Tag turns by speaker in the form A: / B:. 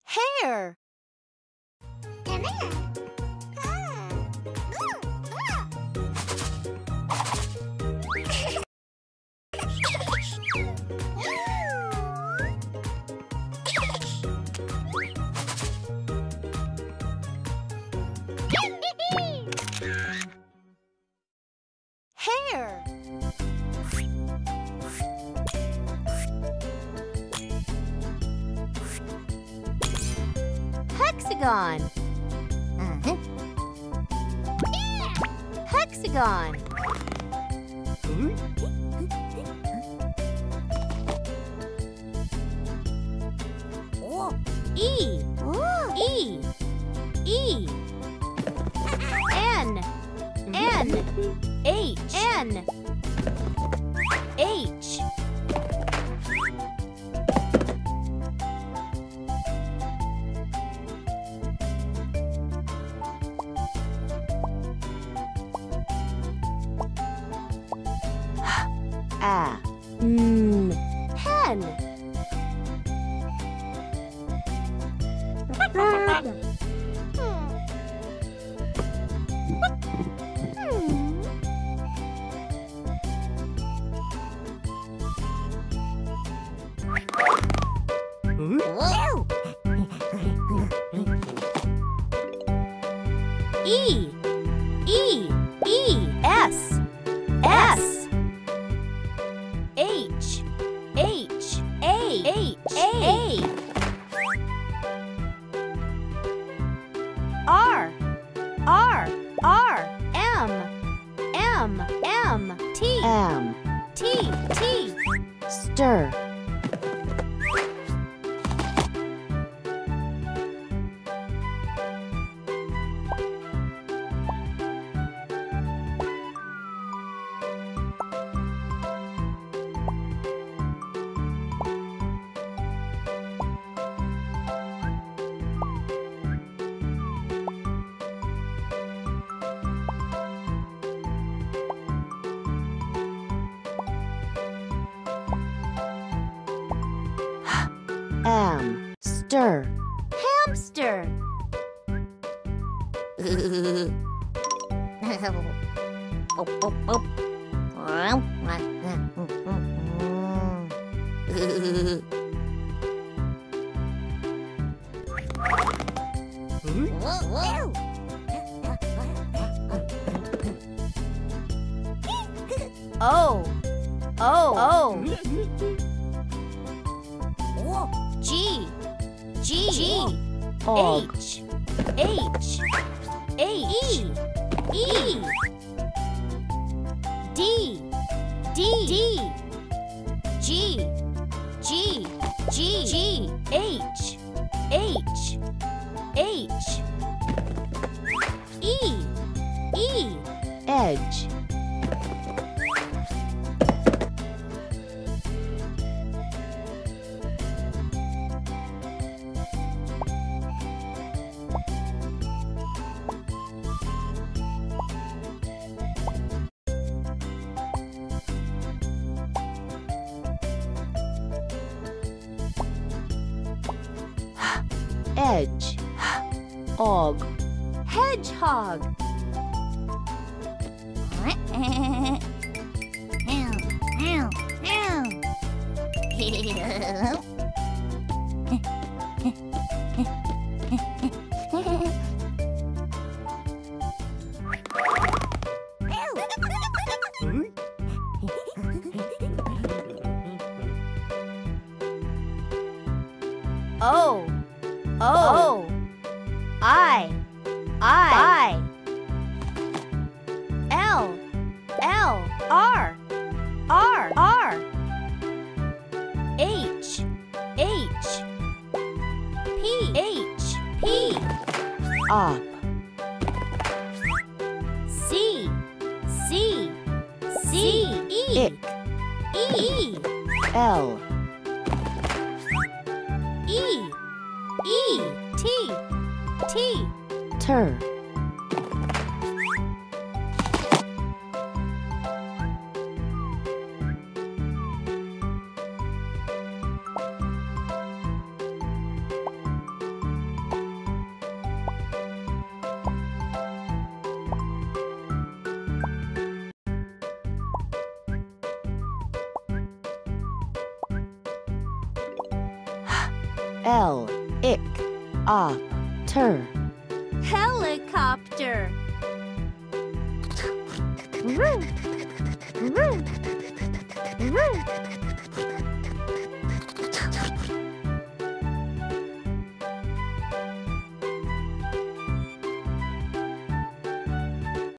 A: Hair. Hair. Hexagon. Hexagon. E. E. E. N. N. H. N. H. Hen. E. E. E. S. S. H. H. A. H. A. R. R. R. M. M. M. T.
B: M.
A: T. T.
B: Stir. Am. Stir.
A: Hamster. O. O. O. G. G. G.
B: Og.
A: H. H. H. E. E. D. D. D. G. G. G. G. H. H. H. E. E.
B: Edge. Edge. Og.
A: Hedgehog. O. O. I. L. L. R. R. R. H. H. P. H. P.
B: Up.
A: C. C. C. E.
B: Ick.
A: E.
B: L.
A: E. E. T. T.
B: Tur. L, ick, op, ter.
A: Helicopter.